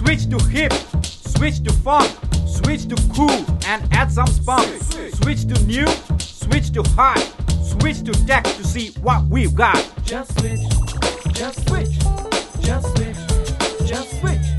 Switch to hip, switch to funk, switch to cool and add some spunk. Switch to new, switch to high, switch to tech to see what we've got. Just switch, just switch, just switch, just switch.